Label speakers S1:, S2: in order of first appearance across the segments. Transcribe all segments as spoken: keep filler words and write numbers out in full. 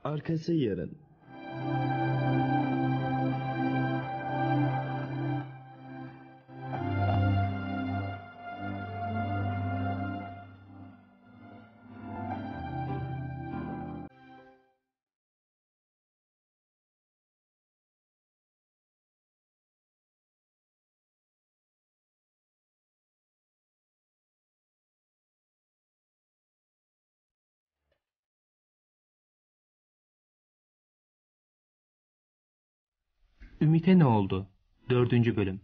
S1: Arkası yarın.
S2: Ümit'e ne oldu? Dördüncü bölüm.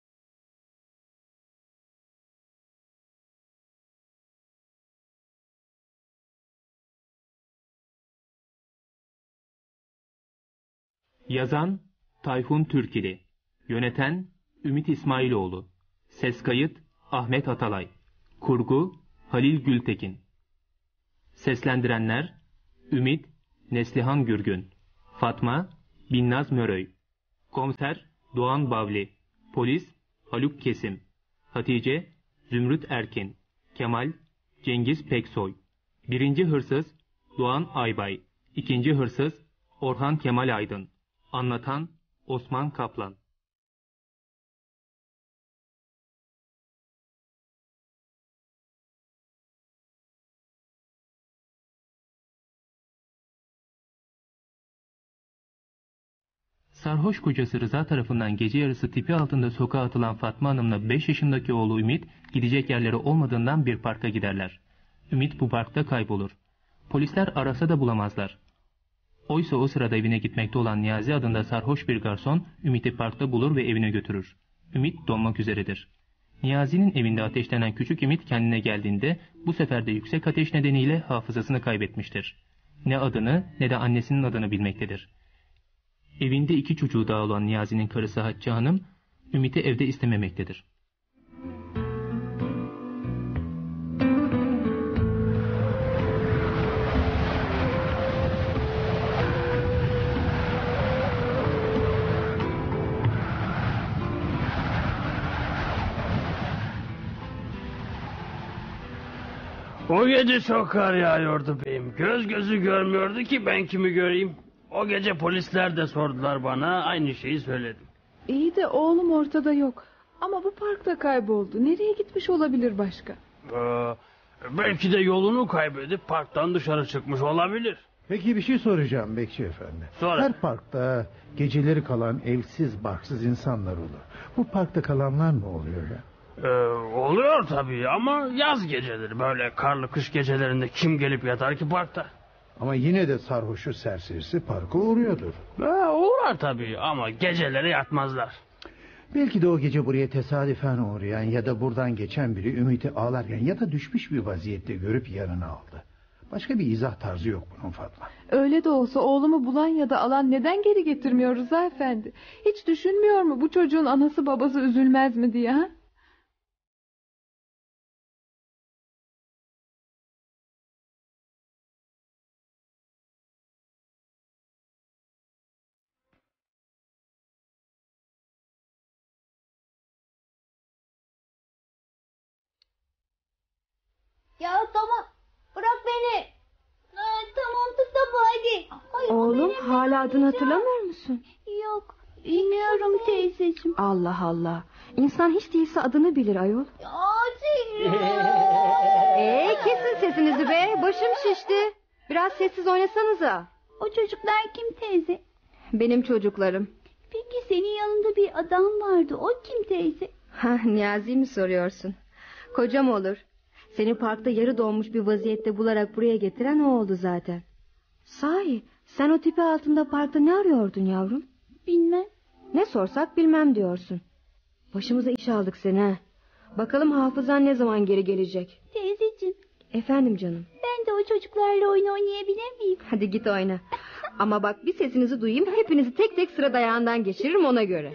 S2: Yazan Tayfun Türkili. Yöneten Ümit İsmailoğlu. Ses kayıt Ahmet Atalay. Kurgu Halil Gültekin. Seslendirenler Ümit Neslihan Gürgün. Fatma Binnaz Möröy. Komiser Doğan Bavli. Polis Haluk Kesim. Hatice Zümrüt Erkin. Kemal Cengiz Peksoy. Birinci hırsız Doğan Aybay. İkinci hırsız Orhan Kemal Aydın. Anlatan Osman Kaplan. Sarhoş kocası Rıza tarafından gece yarısı tipi altında sokağa atılan Fatma Hanım'la beş yaşındaki oğlu Ümit gidecek yerleri olmadığından bir parka giderler. Ümit bu parkta kaybolur. Polisler arasa da bulamazlar. Oysa o sırada evine gitmekte olan Niyazi adında sarhoş bir garson Ümit'i parkta bulur ve evine götürür. Ümit donmak üzeredir. Niyazi'nin evinde ateşlenen küçük Ümit kendine geldiğinde bu sefer de yüksek ateş nedeniyle hafızasını kaybetmiştir. Ne adını ne de annesinin adını bilmektedir. Evinde iki çocuğu daha olan Niyazi'nin karısı Hatice Hanım, Ümit'i evde istememektedir.
S3: O gece çok kar yağıyordu beyim. Göz gözü görmüyordu ki ben kimi göreyim. O gece polisler de sordular bana, aynı şeyi söyledim.
S4: İyi de oğlum ortada yok. Ama bu parkta kayboldu. Nereye gitmiş olabilir başka?
S3: Ee, belki de yolunu kaybedip parktan dışarı çıkmış olabilir.
S5: Peki bir şey soracağım Bekçi Efendi.
S3: Sonra.
S5: Her parkta geceleri kalan evsiz barksız insanlar olur. Bu parkta kalanlar ne oluyor ya?
S3: Ee, oluyor tabii ama yaz geceleri, böyle karlı kış gecelerinde kim gelip yatar ki parkta?
S5: Ama yine de sarhoşu serserisi parka uğruyordur.
S3: Ee, uğrar tabii ama geceleri yatmazlar.
S5: Belki de o gece buraya tesadüfen uğrayan ya da buradan geçen biri Ümit'i ağlarken ya da düşmüş bir vaziyette görüp yanına aldı. Başka bir izah tarzı yok bunun Fatma.
S4: Öyle de olsa oğlumu bulan ya da alan neden geri getirmiyor Rıza Efendi? Hiç düşünmüyor mu bu çocuğun anası babası üzülmez mi diye ha?
S6: Ya tamam. Bırak beni. Aa, tamam Mustafa hadi. Ay,
S7: Oğlum
S6: benim
S7: hala adını
S6: benim.
S7: hatırlamıyor musun?
S6: Yok. Bilmiyorum teyzeciğim.
S7: Allah Allah. İnsan hiç değilse adını bilir ayol.
S6: Ya teyze.
S7: Eee kesin sesinizi be. Başım şişti. Biraz sessiz oynasanıza.
S6: O çocuklar kim teyze?
S7: Benim çocuklarım.
S6: Peki senin yanında bir adam vardı. O kim teyze?
S7: Ha, Niyazi mi soruyorsun? Kocam olur. Seni parkta yarı donmuş bir vaziyette bularak buraya getiren o oldu zaten. Sahi sen o tipi altında parkta ne arıyordun yavrum?
S6: Bilmem.
S7: Ne sorsak bilmem diyorsun. Başımıza iş aldık seni ha. Bakalım hafızan ne zaman geri gelecek?
S6: Teyzeciğim.
S7: Efendim canım.
S6: Ben de o çocuklarla oyun oynayabilir miyim?
S7: Hadi git oyna. Ama bak bir sesinizi duyayım, hepinizi tek tek sıra dayağından geçiririm ona göre.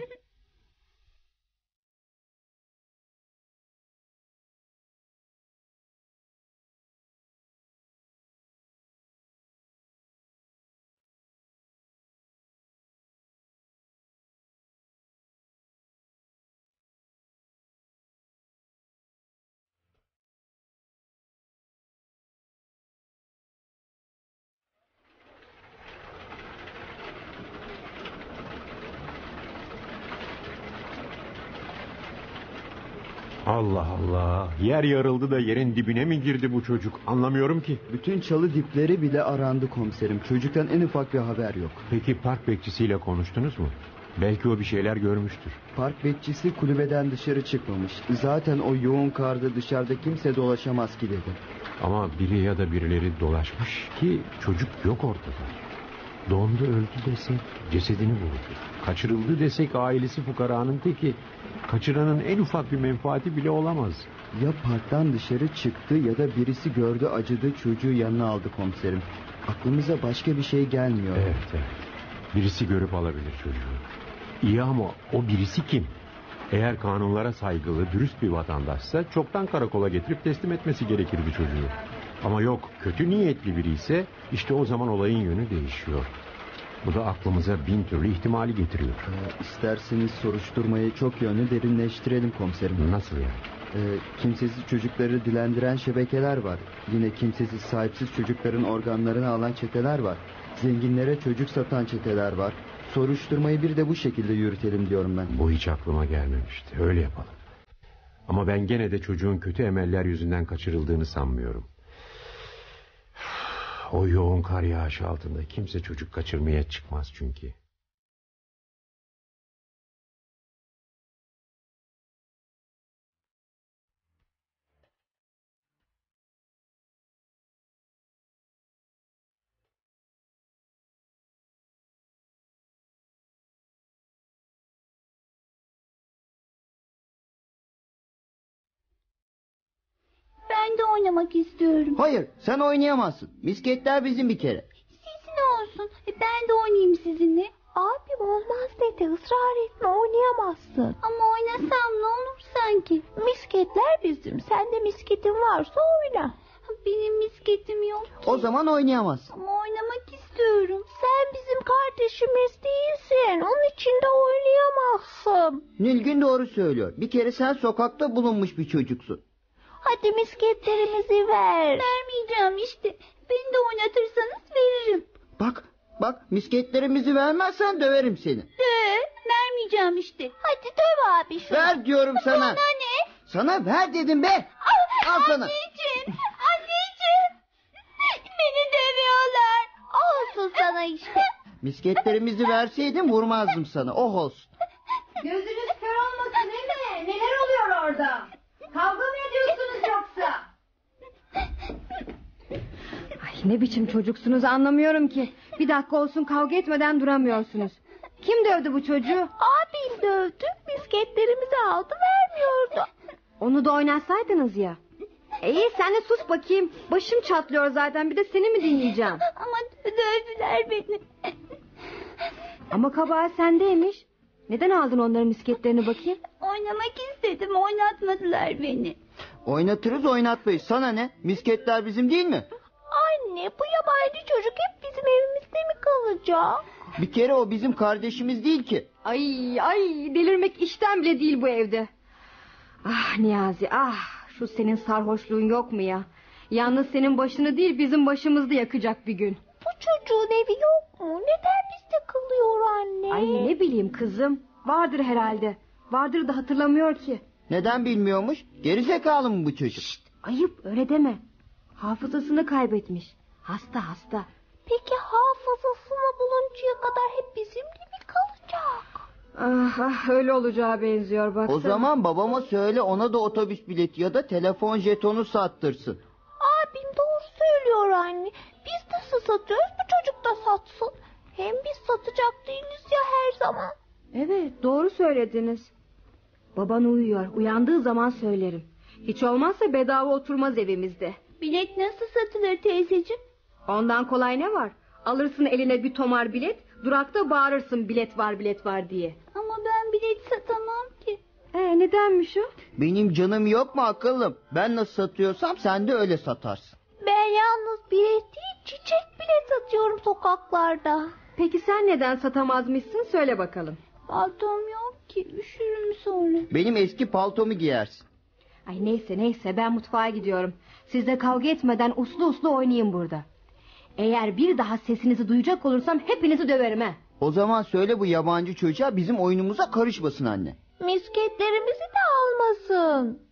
S1: Allah Allah. Yer yarıldı da yerin dibine mi girdi bu çocuk? Anlamıyorum ki.
S8: Bütün çalı dipleri bile arandı komiserim. Çocuktan en ufak bir haber yok.
S1: Peki park bekçisiyle konuştunuz mu? Belki o bir şeyler görmüştür.
S8: Park bekçisi kulübeden dışarı çıkmamış. Zaten o yoğun karda dışarıda kimse dolaşamaz ki dedi.
S1: Ama biri ya da birileri dolaşmış ki çocuk yok ortada. Dondu öldü desek cesedini buldu. Kaçırıldı desek ailesi fukaranın teki. Kaçıranın en ufak bir menfaati bile olamaz.
S8: Ya parktan dışarı çıktı ya da birisi gördü, acıdı, çocuğu yanına aldı komiserim. Aklımıza başka bir şey gelmiyor.
S1: Evet, evet. Birisi görüp alabilir çocuğu. İyi ama o birisi kim? Eğer kanunlara saygılı, dürüst bir vatandaşsa çoktan karakola getirip teslim etmesi gerekirdi çocuğu. Ama yok, kötü niyetli biri ise işte o zaman olayın yönü değişiyor. Bu da aklımıza bin türlü ihtimali getiriyor.
S8: Ee, isterseniz soruşturmayı çok yönlü derinleştirelim komiserim.
S1: Nasıl yani?
S8: Ee, kimsesiz çocukları dilendiren şebekeler var. Yine kimsesiz sahipsiz çocukların organlarını alan çeteler var. Zenginlere çocuk satan çeteler var. Soruşturmayı bir de bu şekilde yürütelim diyorum ben.
S1: Bu hiç aklıma gelmemişti. Öyle yapalım. Ama ben gene de çocuğun kötü emeller yüzünden kaçırıldığını sanmıyorum. O yoğun kar yağışı altında kimse çocuk kaçırmaya çıkmaz çünkü.
S6: Ben de oynamak istiyorum.
S8: Hayır, sen oynayamazsın. Misketler bizim bir kere.
S6: Sizin olsun. Ben de oynayayım sizinle.
S9: Abim olmaz dedi, ısrar etme, oynayamazsın.
S6: Ama oynasam ne olur sanki?
S9: Misketler bizim, sende misketin varsa oyna.
S6: Benim misketim yok ki.
S8: O zaman oynayamazsın.
S6: Ama oynamak istiyorum.
S9: Sen bizim kardeşimiz değilsin, onun için de oynayamazsın.
S8: Nilgün doğru söylüyor. Bir kere sen sokakta bulunmuş bir çocuksun.
S9: Hadi misketlerimizi ver.
S6: Vermeyeceğim işte. Beni de oynatırsanız veririm.
S8: Bak, bak misketlerimizi vermezsen döverim seni.
S6: De, vermeyeceğim işte.
S9: Hadi döv abi şunu.
S8: Ver diyorum sana.
S6: Bana ne?
S8: Sana ver dedim be. Al sana.
S6: Anneciğim, anneciğim. Beni dövüyorlar.
S9: Olsun sana işte.
S8: Misketlerimizi verseydin vurmazdım sana. Oh olsun.
S7: Gözünüz kör olmasın değil mi? Neler oluyor orada? Kavga mı ediyorsunuz yoksa? Ay ne biçim çocuksunuz anlamıyorum ki. Bir dakika olsun kavga etmeden duramıyorsunuz. Kim dövdü bu çocuğu?
S9: Abim dövdü, misketlerimizi aldı, vermiyordu.
S7: Onu da oynatsaydınız ya. İyi sen de sus bakayım. Başım çatlıyor zaten, bir de seni mi dinleyeceğim?
S6: Ama dövdüler beni.
S7: Ama kabahat sendeymiş. Neden aldın onların misketlerini bakayım?
S6: Oynamak istedim, oynatmadılar beni.
S8: Oynatırız oynatmayız. Sana ne? Misketler bizim değil mi?
S9: Anne, bu yabancı çocuk hep bizim evimizde mi kalacak?
S8: Bir kere o bizim kardeşimiz değil ki.
S7: Ay ay delirmek işten bile değil bu evde. Ah Niyazi ah, şu senin sarhoşluğun yok mu ya? Yalnız senin başını değil bizim başımızı yakacak bir gün.
S9: Bu çocuğun evi yok mu? Neden bizde kalıyor anne?
S7: Ay ne bileyim kızım, vardır herhalde. Vardır da hatırlamıyor ki.
S8: Neden bilmiyormuş? Gerizekalı mı bu çocuk?
S7: Şşt, ayıp öyle deme. Hafızasını kaybetmiş. Hasta hasta.
S9: Peki hafızasını buluncaya kadar hep bizimle mi kalacak?
S7: Ah, ah öyle olacağı benziyor baksana.
S8: O zaman babama söyle, ona da otobüs bileti ya da telefon jetonu sattırsın.
S9: Abim doğru söylüyor anne. Biz nasıl satıyoruz, bu çocuk da satsın. Hem biz satacak değiliz ya her zaman.
S7: Evet doğru söylediniz. Baban uyuyor, uyandığı zaman söylerim. Hiç olmazsa bedava oturmaz evimizde.
S6: Bilet nasıl satılır teyzeciğim?
S7: Ondan kolay ne var? Alırsın eline bir tomar bilet, durakta bağırırsın bilet var bilet var diye.
S6: Ama ben bilet satamam ki.
S7: Ee, nedenmiş o?
S8: Benim canım yok mu akıllım? Ben nasıl satıyorsam sen de öyle satarsın.
S9: Ben yalnız bilet değil, çiçek bile satıyorum sokaklarda.
S7: Peki sen neden satamazmışsın, söyle bakalım.
S6: Paltom yok ki, üşürüm sonra.
S8: Benim eski paltomu giyersin.
S7: Ay neyse neyse ben mutfağa gidiyorum. Siz de kavga etmeden uslu uslu oynayın burada. Eğer bir daha sesinizi duyacak olursam hepinizi döverim ha.
S8: O zaman söyle bu yabancı çocuğa bizim oyunumuza karışmasın anne.
S9: Misketlerimizi de almasın.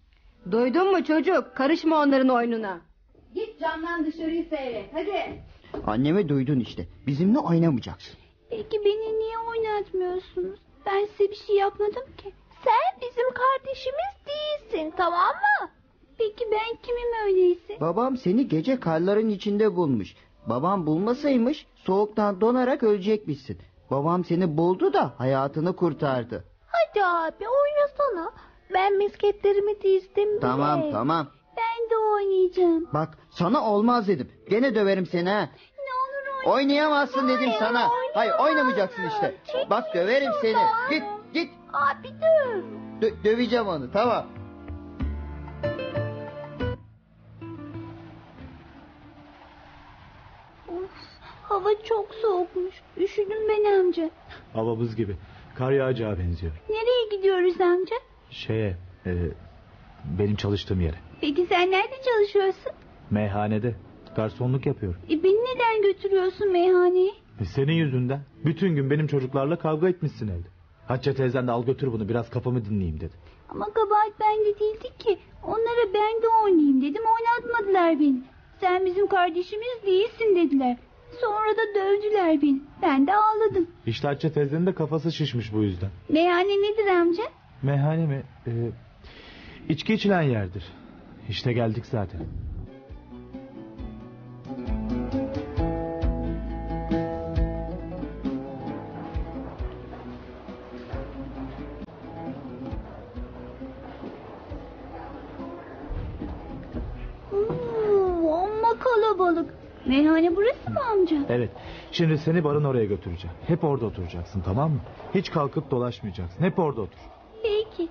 S7: Duydun mu çocuk? Karışma onların oyununa. Git camdan dışarıyı seyret hadi.
S8: Annemi duydun işte. Bizimle oynamayacaksın.
S9: Peki beni niye oynatmıyorsunuz? Ben size bir şey yapmadım ki. Sen bizim kardeşimiz değilsin, tamam mı? Peki ben kimim öyleyse?
S8: Babam seni gece karların içinde bulmuş. Babam bulmasaymış soğuktan donarak ölecekmişsin. Babam seni buldu da hayatını kurtardı.
S9: Hadi abi oynasana. Ben misketlerimi dizdim bile.
S8: Tamam tamam.
S9: Ben de oynayacağım.
S8: Bak sana olmaz dedim. Gene döverim seni ha.
S9: Ne olur oynayalım.
S8: Oynayamazsın dedim
S9: Hayır,
S8: sana. Hayır
S9: oynayamam.
S8: oynamayacaksın işte.
S9: Çekil
S8: Bak döverim seni.
S9: şuradan.
S8: Git git.
S9: Abi dur.
S8: Dö- döveceğim onu tamam.
S9: Of, hava çok soğukmuş. Üşüdüm ben amca.
S10: Hava buz gibi. Kar yağacağı benziyor.
S9: Nereye gidiyoruz amca?
S10: Şeye, e, benim çalıştığım yere.
S9: Peki sen nerede çalışıyorsun?
S10: Meyhanede. Garsonluk yapıyorum.
S9: E, beni neden götürüyorsun meyhaneye?
S10: E, senin yüzünden. Bütün gün benim çocuklarla kavga etmişsin evde. Hatice teyzen de al götür bunu biraz kafamı dinleyeyim dedi.
S9: Ama kabahat bende değildi ki. Onlara ben de oynayayım dedim, oynatmadılar beni. Sen bizim kardeşimiz değilsin dediler. Sonra da dövdüler beni. Ben de ağladım.
S10: İşte Hatice teyzenin de kafası şişmiş bu yüzden.
S9: Meyhane nedir amca?
S10: Meyhane mi? E, içki içilen yerdir. İşte geldik zaten.
S9: Hmm, amma kalabalık. Meyhane burası mı amca?
S10: Evet. Şimdi seni barın oraya götüreceğim. Hep orada oturacaksın tamam mı? Hiç kalkıp dolaşmayacaksın. Hep orada otur.
S9: Peki.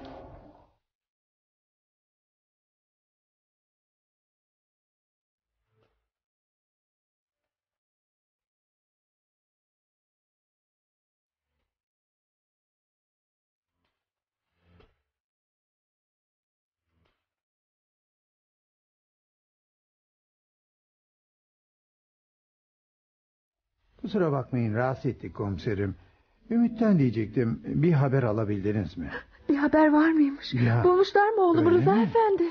S5: Kusura bakmayın rahatsız ettik komiserim. Ümit'ten diyecektim. Bir haber alabildiniz mi?
S4: Bir haber var mıymış?
S5: Ya,
S4: Bulmuşlar mı oğlumu
S5: öyle
S4: Rıza
S5: mi?
S4: Efendi?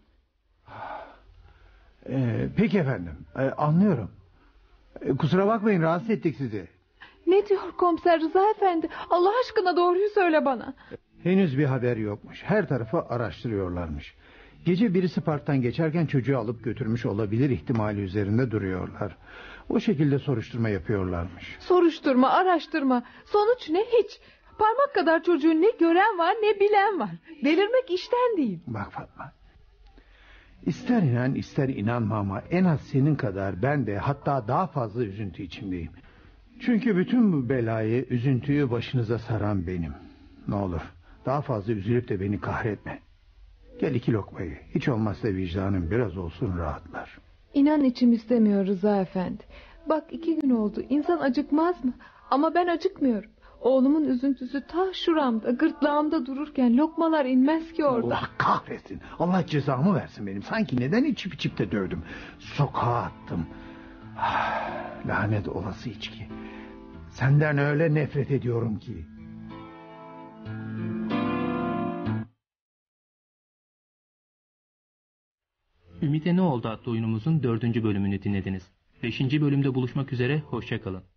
S5: Ee, peki efendim. Ee, anlıyorum. Ee, kusura bakmayın rahatsız ettik sizi.
S4: Ne diyor komiser Rıza Efendi? Allah aşkına doğruyu söyle bana.
S5: Henüz bir haber yokmuş. Her tarafı araştırıyorlarmış. Gece birisi parktan geçerken çocuğu alıp götürmüş olabilir ihtimali üzerinde duruyorlar. O şekilde soruşturma yapıyorlarmış.
S4: Soruşturma, araştırma. Sonuç ne? Hiç. Parmak kadar çocuğu ne gören var ne bilen var. Delirmek işten değil.
S5: Bak Fatma. İster inan ister inanma ama en az senin kadar ben de hatta daha fazla üzüntü içindeyim. Çünkü bütün bu belayı, üzüntüyü başınıza saran benim. Ne olur daha fazla üzülüp de beni kahretme. Gel iki lokmayı. Hiç olmazsa vicdanın biraz olsun rahatlar.
S4: İnan içim istemiyor Rıza Efendi. Bak iki gün oldu. İnsan acıkmaz mı? Ama ben acıkmıyorum. Oğlumun üzüntüsü ta şuramda, gırtlağımda dururken lokmalar inmez ki orada.
S5: Allah kahretsin. Allah cezamı versin benim. Sanki neden içip içip de dövdüm. Sokağa attım. Ah, lanet olası içki. Senden öyle nefret ediyorum ki.
S2: Ümit'e ne oldu adlı oyunumuzun dördüncü bölümünü dinlediniz. Beşinci bölümde buluşmak üzere, hoşça kalın.